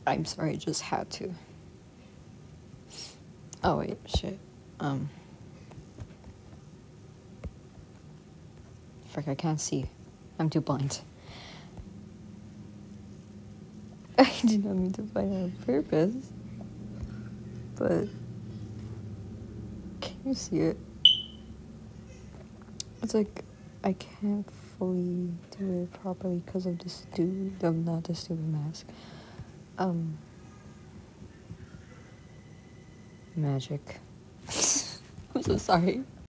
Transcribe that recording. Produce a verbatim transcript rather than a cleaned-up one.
I'm sorry, I just had to. Oh wait, shit. Um. Frick, I can't see. I'm too blind. I did not mean to find it on purpose. But can you see it? It's like I can't fully do it properly because of the stupid, um, not the stupid mask. Um, magic. I'm so sorry.